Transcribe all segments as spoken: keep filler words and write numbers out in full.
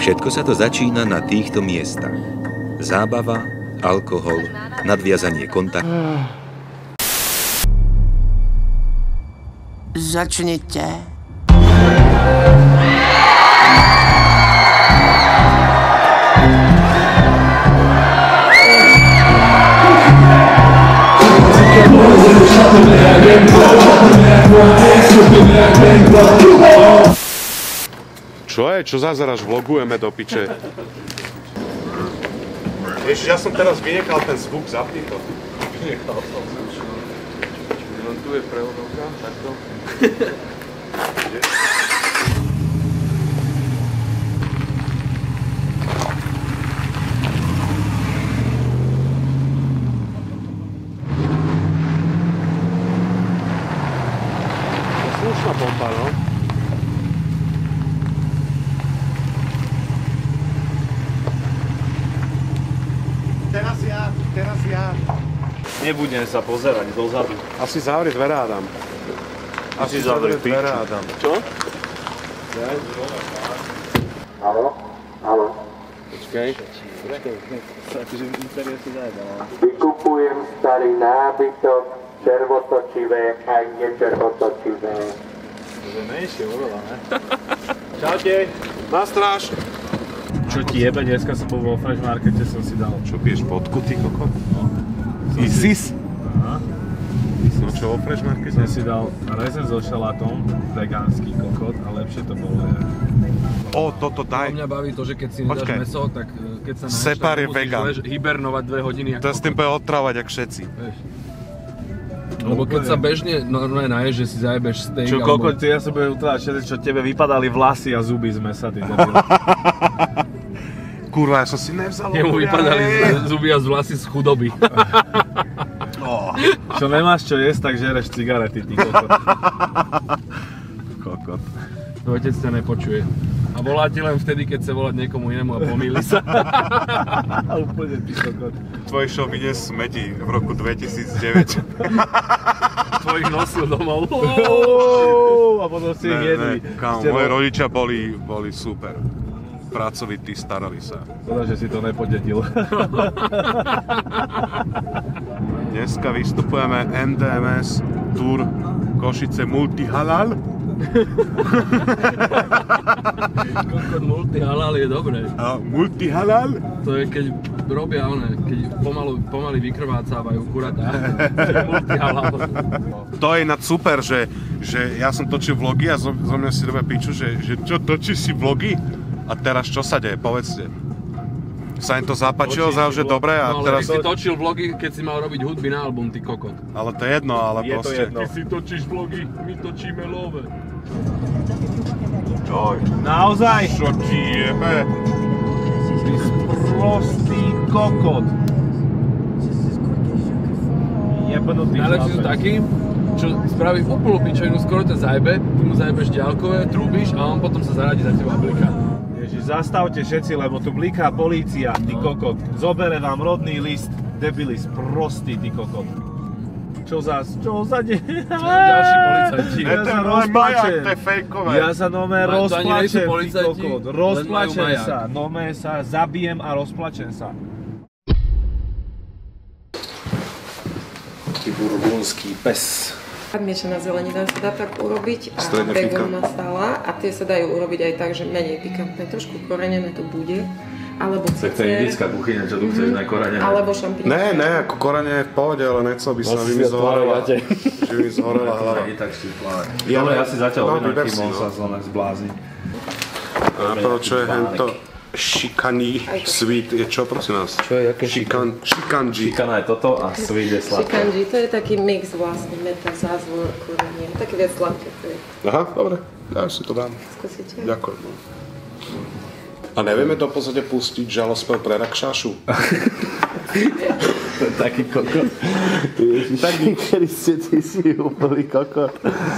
Všetko sa to začína na týchto miestach. Zábava, alkohol, nadviazanie kontaktu. Začnite. Čo je? Čo zázraž? Vlogujeme do piče. Ježiš, ja som teraz vynechal ten zvuk, zapni to. Vynechal som zvuk. Len tu je prevodovka, takto. Slušná pompa, no. Teraz ja, teraz ja. Nebudem sa pozerať dozadu. Asi zavri dvere, Adam. Asi zavri dvere, Adam. Čo? Haló? Haló? Počkej. Počkej, sa akože interiér si zajedal. Vykupujem starý nábytok, červotočivé aj nečervotočivé. To je menšie oveľa, ne? Čaute. Na stráž. Čo ti jebe, dneska som bol vo Fresh Markete, som si dal. Čo piješ vodku, ty kokot? Isis? Aha. No čo vo Fresh Markete? Som si dal rezen so šalátom, vegánsky kokot a lepšie to bolo. O, toto daj. Mňa baví to, že keď si nedáš Počkej. mäso, tak keď sa náješ, Separ tak je vegan. musíš hibernovať dve hodiny. To s tým bude otrávať jak všetci. Vieš. Lebo keď sa bežne normálne naješ, že si zajebeš steak Čo alebo... kokot, ty ja som budem utrávať všetci, čo tebe vypadali vlasy a zuby z mesa, ty debil. Kurva, ja som si nevzal. Jemu vypadali zuby a z vlasy z chudoby. Oh. Čo nemáš čo jesť, tak žereš cigarety, ty kokot. Kokot. Tvoj otec ťa nepočuje. A volá ti len vtedy, keď chce volať niekomu inému a pomýli sa. Úplne ty kokot. Tvoj show vyjde smeti v roku dvetisícdeväť. Tvojich nosil domov. A potom si ich jedli. Kámo, moji rodičia boli, boli super. Pracovití, starali sa. Teda, že si to nepodedil. Dneska vystupujeme en dé em es Tour Košice Multihalal. Kokot multihalal je dobré. A multihalal? To je keď robia one, keď pomalu, pomaly vykrvácávajú kuratá. Multihalal. To je ináč super, že, že ja som točil vlogy a zo, zo mňa si robia piču, že, že čo, točíš si vlogy? A teraz čo sa deje? Povedzte. Sa im to zapáčilo, zdá, že dobre a no, teraz... ale ty si točil vlogy, keď si mal robiť hudby na album, ty kokot. Ale to je jedno, ale Je to proste... jedno. Ty si točíš vlogy, my točíme love. Čoj, Naozaj? čo ti jebe? Ty sprostý kokot. Jebnutý Najlepší sú chlapec. takí, čo spraví úplnú pičovinu, skoro ťa zajebe, ty mu zajebeš ďalkové, trúbiš a on potom sa zaradí za teba a bliká. Ježiš, zastavte všetci, lebo tu bliká polícia, ty kokot. Zobere vám rodný list, debili, sprostý, ty kokot. Čo zas? Čo sa deje? Ďalší policajti. Ja sa rozplačem. To je fejkové. Ja sa nome To ani nejsú rozplačem, ty policajti, kokot. len Rozplačem majú majak. sa, nome sa, zabijem a rozplačem sa. Taký burgundský pes. Miešaná zelenina sa dá tak urobiť a Stredne bacon pikantné. masala a tie sa dajú urobiť aj tak, že menej pikantné, trošku korenené to bude, alebo Tak to je indická kuchyňa, čo tu chceš na korene. alebo šampiňón. Ne, ne, ako korene je v pohode, ale nechcel by sa, aby mi zhorela. Že mi zhorela hlava. I tak si pláve. Ja- Dobre, ja si zatiaľ no, objednám, vyber kým si, on no. sa zlomec zblázni. A to, čo je hento šikaný sweet, je čo, prosím nás? Čo je, aké Šikan, šikanji. Šikana je toto a sweet je sladké. Shikanji, to je taký mix vlastne, meta, zázvor, korenie, také viac sladké to je. Aha, dobre, ja si to dám. Skúsite? Ďakujem. A nevieme to v podstate pustiť žalospev pre Rakšášu? To je taký kokot. Ježiš, kedy ste ty si úplný kokot.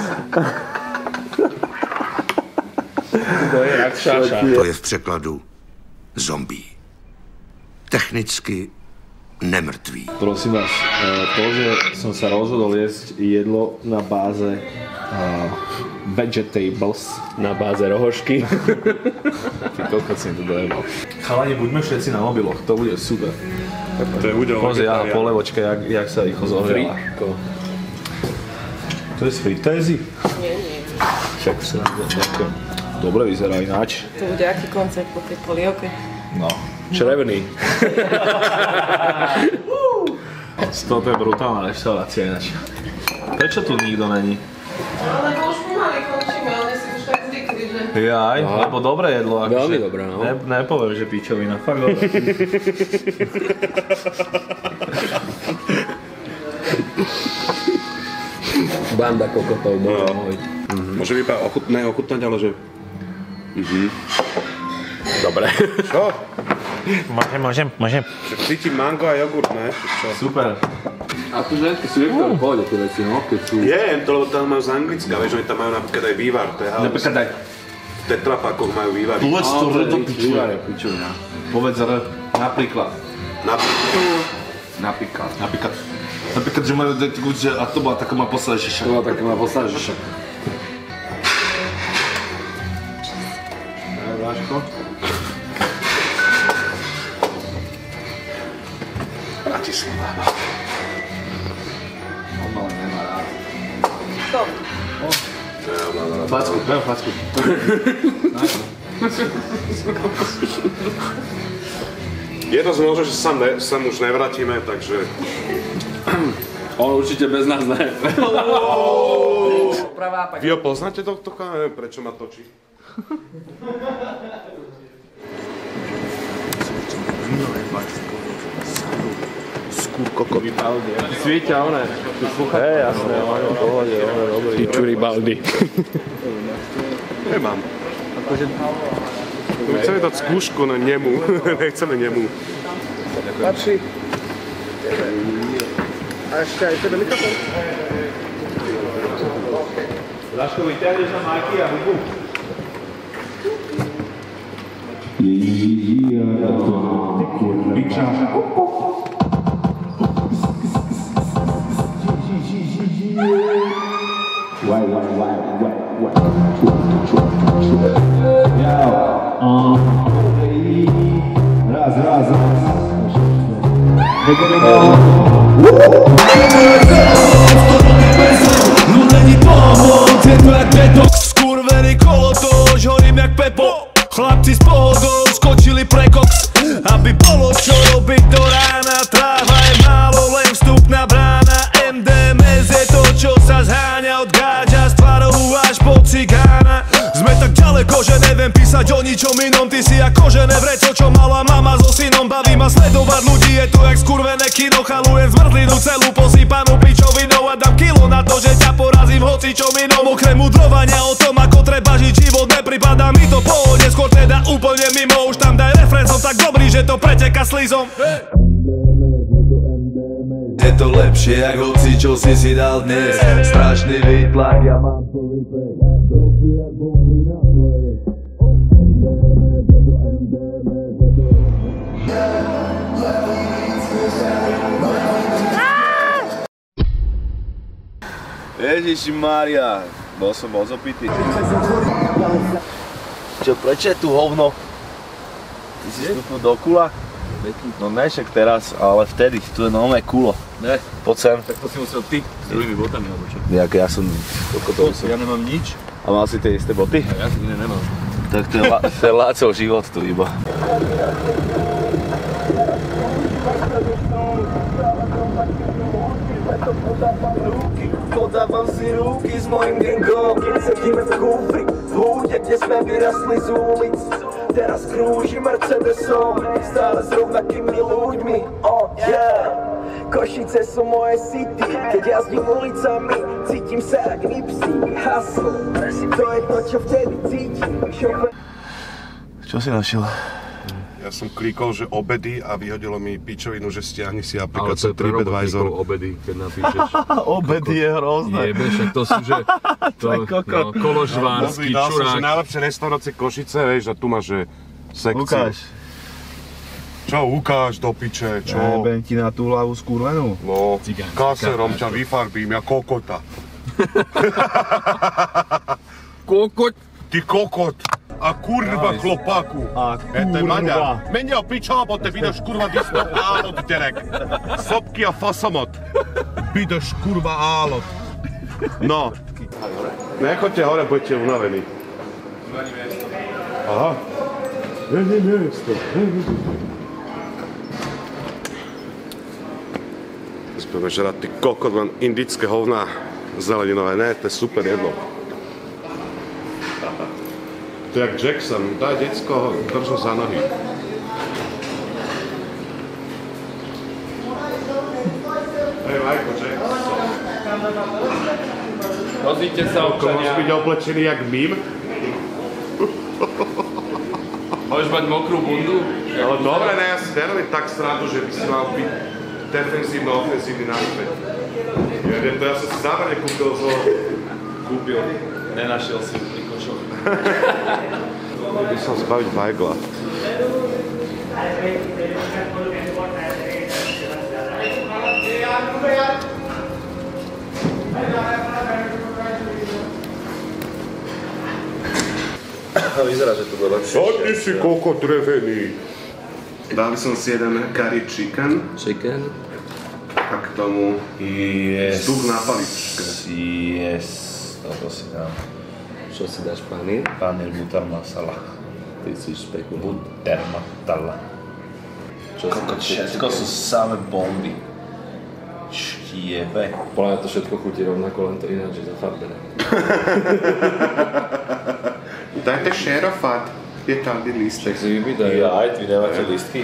To je Rakšáša. To je v překladu zombie. Technicky nemrtvý. Prosím vás, to, že som sa rozhodol jesť jedlo na báze uh, vegetables na báze rohožky. Ty kokot si to dojebal. Chalani, buďme všetci na mobiloch, to bude super. To je údel. Pozri, aha, polevočka, jak, jak sa rýchlo zohriela. To je z fritézy? Nie, nie. Však sa ďakujem. Dobre vyzerá ináč. To bude aký koncert po tej polievke? No. Červený. Toto je brutálna reštaurácia ináč. Prečo tu nikto není? Lebo už pomaly končíme, ale si už tak zvykli, že... Jaj, No. lebo dobré jedlo. Akože, Veľmi dobré, no. Ne, nepoviem, že pičovina, fakt dobré. Banda kokotov, môj, môj. Môže iba ochutné, ochutnať, ale že... Dobre. Čo? Môžem, môžem, môžem. Že cítim mango a jogurt, ne? Čo? Super. Akože sú niektoré v pohode tie veci, no, keď sú... Je, to lebo tam majú z Anglicka, vieš, oni tam majú napríklad aj vývar, to je halus. Napríklad aj... V tetrapakoch majú vývary. Povedz to, že to pičuje. Vývare, pičovina. Povedz R, napríklad. Napríklad. Napríklad. Napríklad. Napríklad, že majú takú, že a to bola taká má posledná šeša. To bola taká má posledná žeša. Váško? Bratislava. On ale nemá rád. Stop. Facku, daj facku. Je to možno, že sa, ne, sa už nevrátime, takže... On určite bez nás ne. Vy ho poznáte tohto? Neviem, prečo ma točí. Skúrkokový baldy. Svieťa, one. Hej, jasné, on je v pohode, on je dobrý. Pičuri baldy. Nemám. My chceme dať skúšku na nemu, nechceme nemu. Patrí. A ešte aj tebe mikrofón. Láško, vyťahneš na Majky a hubu. Raz, raz, raz. No není pomoc, je to jak beton. Skurvený kolotoč, horím jak Pepo. Chlapci s pohodou skočili pre koks. Aby bolo čo robiť do rána. Tráva je málo, len vstupná brána. em dé em es je to, čo sa zháňa. Od gáďa z tvarohu až po cigána. Sme tak ďaleko, že neviem písať o ničom inom. Ty si ako žené vreco, čo mala mama so synom. Baví ma sledovať ľudí, je to jak skurvené kino. Chalujem zmrzlinu celú posypanú pičovinou. A dám kilo na to, že ťa porazím hocičom inom. Okrem mudrovania o tom, ako treba žiť život, nepripadá mi to pohode. Skôr teda úplne mimo, už tam daj refrén. Som tak dobrý, že to preteka slizom. Je to lepšie, jak hoci, čo si si dal dnes. Strašný výtlak, ja mám plný pek. Tropy jak bomby na play. Ježišimária, bol som moc opitý. Čo, prečo je tu hovno? Ty si vstúpil do kula? No ne, však teraz, ale vtedy, tu je nové kulo. Ne. Poď sem. Tak to si musel ty s druhými botami, alebo čo? Jak ja som... To, Ja nemám nič. a mal si tie isté boty? A ja si iné nemám. Tak to je, la, to je Lácov život tu iba. Podávam si ruky s mojim gangom, keď sedíme v kufri, v húde, kde sme vyrastli z ulic. Teraz krúži Mercedesom, stále s rovnakými ľuďmi, oh yeah. Košice sú moje city, keď jazdím ulicami, cítim sa jak Nipsey, hustle, to je to, čo vtedy cítim. Čo si našiel? Ja som klikol, že obedy a vyhodilo mi pičovinu, že stiahni si Ale aplikáciu to je pre TripAdvisor. robotníkov obedy, keď napíšeš. Obedy je hrozné. Jebe, však to sú, že... To, no, koložvársky, Dal som, že čurák. najlepšie restaurácie Košice, vieš, a tu máš, že sekciu. Ukáž. Čo ukáž do piče, čo? Jebem ti na tú hlavu skurvenú. No, Cigánska kaserom kafe. ťa vyfarbím, ja kokota. Kokot. Ty kokot. A kurva chlopaku. A Это Маня. kurva. Меня пичала, bo te vidiš kurva disno álot, Derek. Sopky a fasamot. Vidiš kurva álot. No. Nechoďte hore, budete unavení. Aha. Není miesto. Budeme žrať ty kokot, len indické hovná zeleninové. Ne, to je super jedlo. To je jak Jackson, daj decko, drž ho za nohy. Hej, Majko, Jackson. Rozíďte sa, Môžeš občania. byť oblečený jak mím? Môžeš mať mokrú bundu? Ale dobre, ne, ja si nerobím tak srandu, že by si mal byť defenzívno, ofenzívny naspäť. Ja, to ja som si zámerne kúpil zo... Kúpil. Nenašiel si pri košoch. By som zbaviť Weigla. Vyzerá, že to bude lepšie. Sadni si koko drevený. Dali som si jeden curry chicken. Chicken. A k tomu Yes. stuk na paličke. Yes. Toto si dám. Čo si dáš, panír? Panír butter masala. Ty si špekul. Butter masala. Čo si dáš? Všetko sú samé bomby. Štiebe. Podľa mňa to všetko chutí rovnako, len to ináč je zafarbené. Dajte šerofat. Je tam listek. Tak si vypýtaj. Ja, aj ty nemáte listky?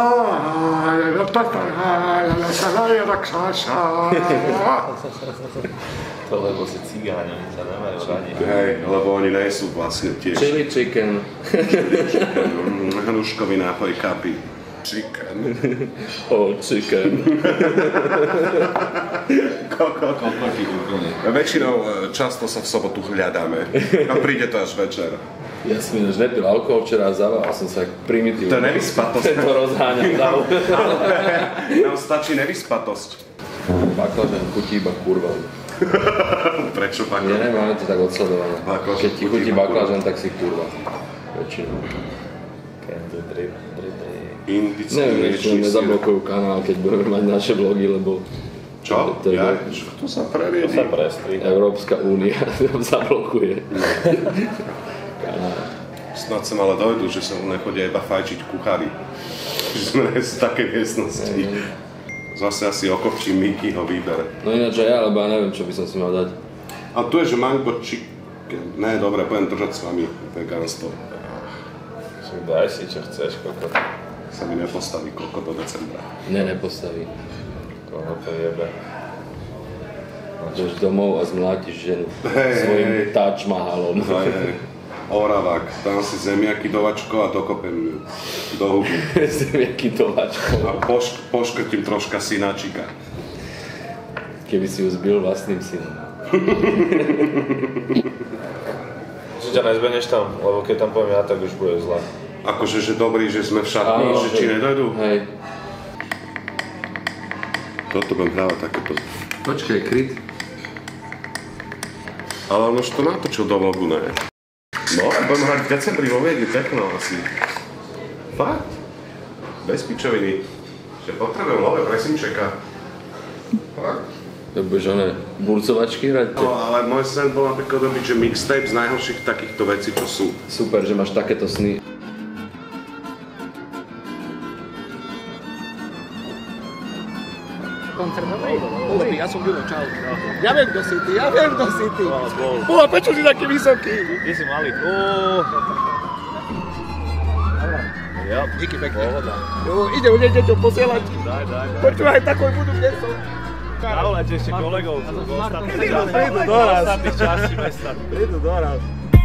To lebo si cigáni, oni sa nemajú radi. Hej, lebo oni nejsú vlastne tiež. Chili chicken. Hruškový nápoj kapy. Chicken. Oh, chicken. Kokot. Väčšinou často sa v sobotu hľadáme. A príde to až večer. Ja som ináč nepil alkohol včera a zavával som sa primitívne. To je nevyspatosť. To rozháňam. Nám stačí nevyspatosť. Baklažan chutí iba kurva. Prečo Ja baklažan? neviem, máme to tak odsledované. Baklažan Keď ti chutí chutí iba baklažan, tak si kurva. Väčšinou. Kenzo drip, drip, drip. Indický Neviem, či mliečný nám syr. nezablokujú kanál, keď budeme mať naše vlogy, lebo Čo? To je- Ja? Čo to sa To preriedi? sa prestri. Európska únia nám zablokuje. Snad som ale dojdu, že sa nechodia iba fajčiť kuchári. Že sme z takej miestnosti. Zase asi okovčím Mikyho výber. No ináč aj ja, lebo ja neviem, čo by som si mal dať. A tu je, že mango chicken. Ne, dobre, budem držať s vami vegánstvo. Však daj si, čo chceš, kokot. Sa mi nepostaví koľko do decembra. Ne, nepostaví. Koho to jebe. Ideš domov a zmlátiš ženu Hej, svojim hej. Taj Mahalom. Hej, hej. Oravák, dám si zemiaky do vačko a dokopem ju do huby. Zemiaky dováčkov. A pošk- poškrtím troška synáčika. Keby si ju zbil vlastným synom. Že ťa nezbeneš tam, lebo keď tam poviem ja, tak už bude zle. Akože, že dobrý, že sme v šatni, Áno, že či nedojdu. Hej. Toto budem dávať takéto. Počkaj, kryt. Ale on už to natočil do vlogu, ne? No, budem hrať v decembri vo Viedni pekno asi. Fakt? Bez pičoviny. Že potrebujem nové presimčeka. Fakt? To budeš oné burcovačky hrať? No, ale môj sen bol napríklad robiť, že mixtape z najhorších takýchto vecí, čo sú. Super, že máš takéto sny. Ja som Julo, čau. Ja viem, kto si ty, ja viem, kto si ty. Boha, prečo si taký vysoký? Ty si malý. Ja, díky pekne. Jo, ide, ide, ide ťa posielať. Daj, daj, daj. Počúvaj, takoj budú dnes som. Zavolajte ešte kolegov z ostatných častí. Prídu doraz. ostatných častí mesta. Prídu doraz.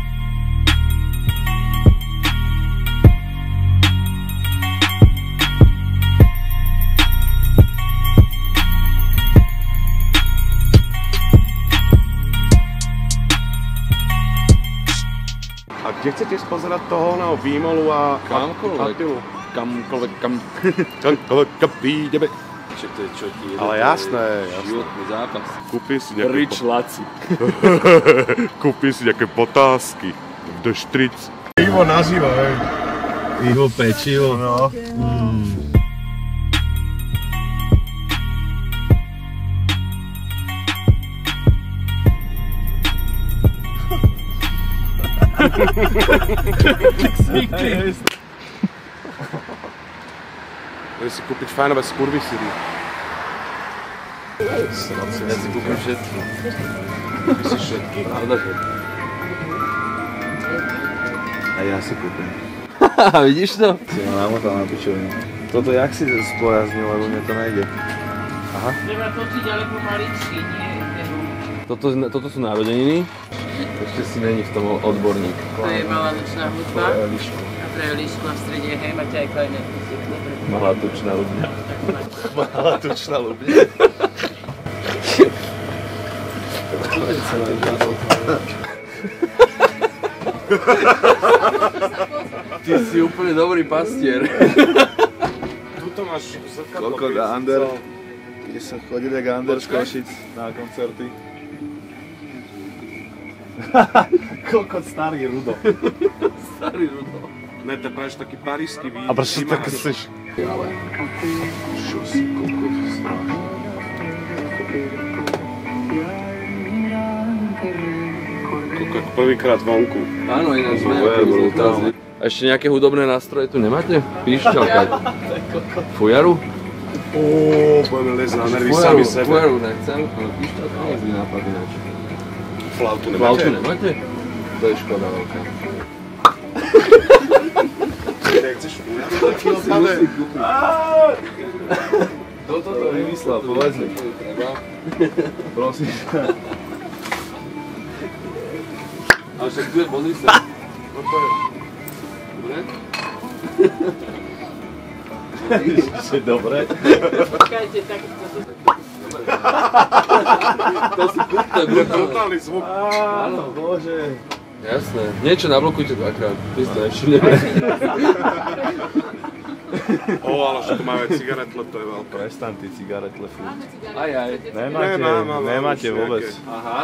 A kde chcete spozerať toho na výmolu a Kamkoľvek. Attilu? Kamkoľvek, kam... Kamkoľvek, kam ideme. Čo to je, čo ti je? Ale jasné, jasné. Životný zápas. Kúpi si nejaké... Rič Laci. Kúpi si nejaké potázky. Do štric. Pivo naživo, hej. Pivo, pečivo. No. Mm. Budem si kúpiť fajnové skurvisíry. Ja si kúpim všetky. Ty si všetky. Pravda, že? A ja si kúpim. Vidíš to? Si ma namotal na pičovinu. Toto jak si spojaznil, lebo mne to nejde. Aha. Treba točiť ale pomaličky, nie? Toto, toto sú narodeniny. Ešte si není v tom odborník. To je malá nočná hudba. A to je líško na strede, hej, máte aj klajné. Malá tučná ľubňa. Malá tučná ľubňa. Ty si úplne dobrý pastier. Tuto máš zrkadlo. Kokot a Ander. Kde sa chodili jak Ander z Košic na koncerty. Kokot starý Rudo. Starý Rudo. Ne, to je práve taký parížský vín. A prečo tak chceš? Čo si kokot strašný. Kokot prvýkrát vonku. Áno, ináč sme brutálne. A ešte nejaké hudobné nástroje tu nemáte? Píšťalka. Fujaru? Óóó, budeme lezť na nervy Fujaru, sami sebe. fujaru nechcem, ale píšťalka nie je zlý nápad ináč. Flautu nemáte? Flautu nemáte? To je škoda veľká. Nechceš fujaru? Taký odpade. Kto toto vymyslel, povedz mi. Prosím. Ale však tu je, pozri sa. Toto je. Dobre? Že dobre. Počkajte, tak to sú... To si kúp, to je brutálne. zvuk. Áno, bože. Jasné. Niečo nablokujte dvakrát. Ty si to nevšimneme. Ó, ale že tu máme cigaretle, to je veľké. Prestan ty cigaretle fú. Aj, aj. Nemáte, Nemám, ale nemáte už vôbec. nejaké. Aha.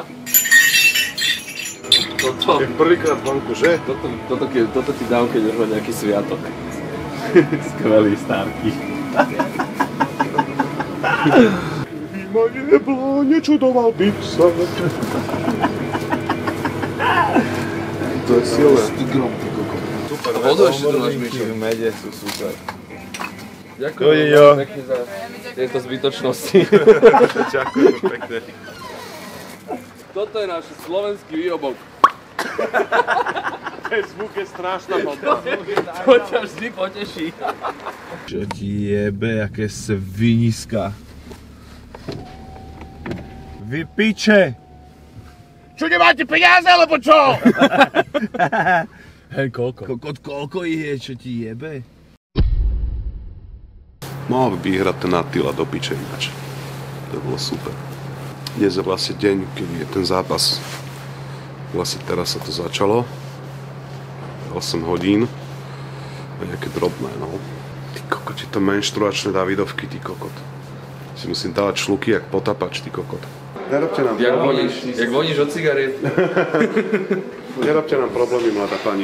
Toto, Je prvýkrát vonku, že? toto, toto, ke, toto ti dám, keď už má nejaký sviatok. Skvelý stárky. Ma nebolo, nečudoval byť sa. To je silné. Super, Vodu ešte tu máš, Mišo. V mede sú super. Ďakujem Dovidenia. veľmi pekne za tieto zbytočnosti. Ďakujem pekne. Toto je náš slovenský výrobok. Ten zvuk je strašná blbá. To ťa vždy poteší. Čo ti jebe, aké sviniska. Vy piče! Čo nemáte peniaze, alebo čo? Hej, koľko? Kokot, koľko ich je, čo ti jebe? Mohol by vyhrať ten Attila do piče ináč. To bolo super. Dnes je vlastne deň, keď je ten zápas. Vlastne teraz sa to začalo. osem hodín. A nejaké drobné, no. Ty kokot, je to menštruačné Davidovky, ty kokot. Si musím dávať šluky jak potapač, ty kokot. Nerobte nám Jak voníš, jak voníš od cigariet. Nerobte nám problémy, mladá pani.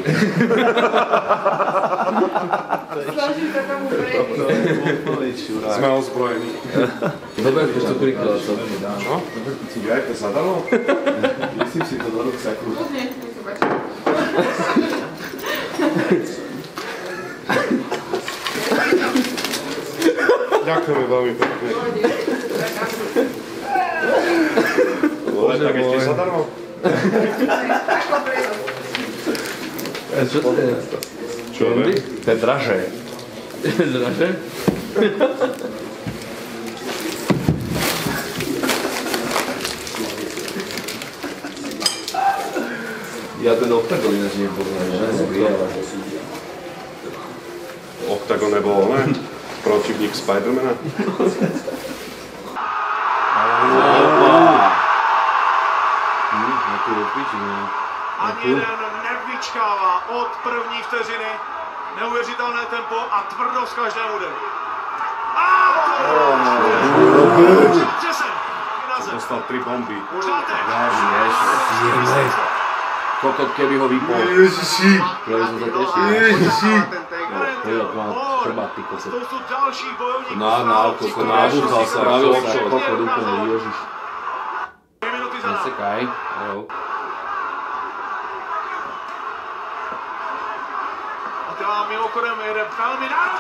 Snažím sa tomu prejsť. Sme ozbrojení. Dobre, keď to priklad. Čo? Cigarete zadalo? Myslím si to do ruksaku. Ďakujeme veľmi pekne. Ale tak ešte zadarmo? Čo to je? Čo je? To je dražé. Draže? Ja ten Octagon ináč nepoznám, že? Octagon nebol, ne? Protivník Spidermana? Ani jeden nevyčkává od první vteřiny. Neuvěřitelné tempo a tvrdost každému jde. A to Dostal tri bomby. Kokot, keby ho vypol. Ježiši. Ja som sa tešil. Ježiši. Hej, má chrbát, ty kokot. Na, na, kokot, nabúchal sa. Spravil sa, kokot, úplne, ježiš. Nesekaj, jo. A ty mám mimochodem jeden velmi náročný.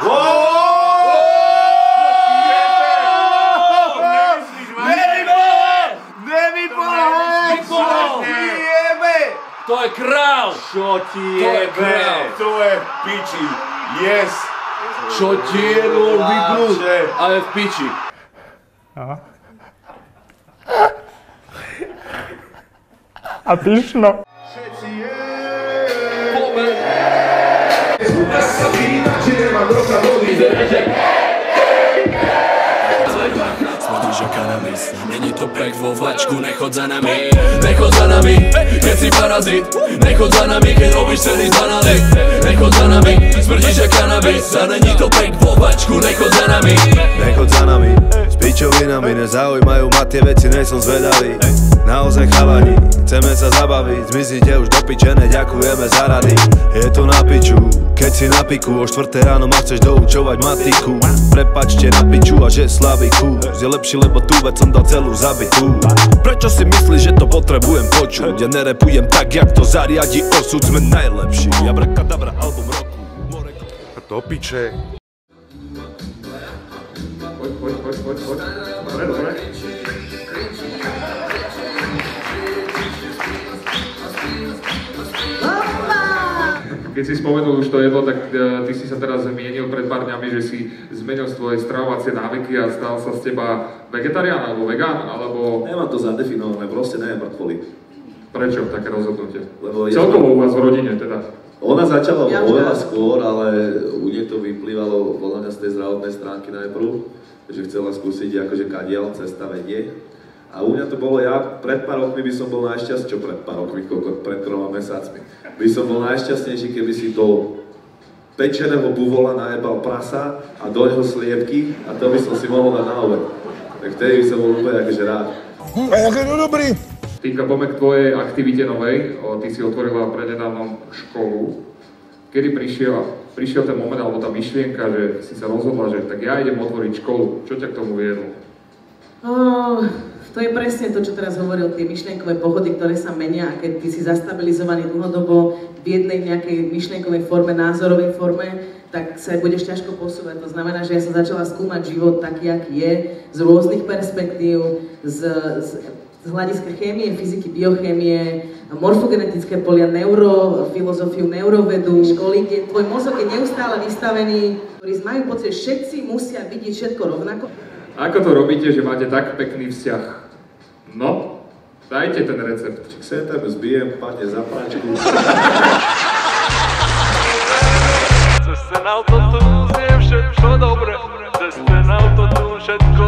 To je král! Čo ti jebe? To je v piči. Yes! Čo ti jebe? Vypnúť? Ale v piči. Aha. A pyšno. Všetci Smrdíš a kanabis. Není to pek vo vlačku, nechod za nami. Nechod za nami, keď si parazit. Nechod za nami, keď robíš celý z banality. Nechod za nami, smrdíš a kanabis. A není to pek vo vlačku, nechod za nami. Nechod za nami, s pičovinami. Nezaujímajú ma tie veci, nejsom zvedavý. Naozaj chalani, chceme sa zabaviť. Zmiznite už do piče, neďakujeme za rady. Je to na piču, keď si na piku. O štvrté ráno ma chceš doučovať matiku. Prepačte na piču a že slabý kus je lepší, lebo tú vec som dal celú zabitú. Prečo si myslíš, že to potrebujem počuť? Ja nerepujem tak, jak to zariadi osud. Sme najlepší, Abrakadabra, album roku. Do piče. Poď, poď, poď, poď, poď. Dobre, dobre. Keď si spomenul už to jedlo, tak uh, ty si sa teraz zmienil pred pár dňami, že si zmenil svoje stravovacie návyky a stal sa z teba vegetarián alebo vegán, alebo... Nemám to zadefinované, proste neviem mŕtvoli. Prečo také rozhodnutie? Lebo celkovo u vás v rodine teda? Ona začala oveľa skôr, ale u nej to vyplývalo podľa mňa z tej zdravotnej stránky najprv, že chcela skúsiť akože kadiaľ, cesta vedie. A u mňa to bolo, ja pred pár rokmi by som bol najšťastnejší, čo pred pár rokmi, koľko, pred troma mesácmi, by som bol najšťastnejší, keby si do pečeného buvola najebal prasa a do neho sliepky a to by som si mohol dať na obed. Tak vtedy by som bol úplne akože rád. A jak je to dobrý? Týka, poďme k tvojej aktivite novej, o, ty si otvorila prednedávnom školu. Kedy prišiel, prišiel ten moment, alebo tá myšlienka, že si sa rozhodla, že tak ja idem otvoriť školu, čo ťa k tomu viedlo? Oh. To je presne to, čo teraz hovoril, tie myšlienkové pohody, ktoré sa menia a keď ty si zastabilizovaný dlhodobo v jednej nejakej myšlienkovej forme, názorovej forme, tak sa budeš ťažko posúvať. To znamená, že ja som začala skúmať život taký, aký je, z rôznych perspektív, z, z, z hľadiska chémie, fyziky, biochémie, morfogenetické polia, neurofilozofiu, neurovedu, školy, kde tvoj mozog je neustále vystavený, ktorí majú pocit, že všetci musia vidieť všetko rovnako. Ako to robíte, že máte tak pekný vzťah? No, dajte ten recept. Čiže sem tam zbijem, padne za práčku. Cez ten autotune je všetko dobre. Cez ten autotune všetko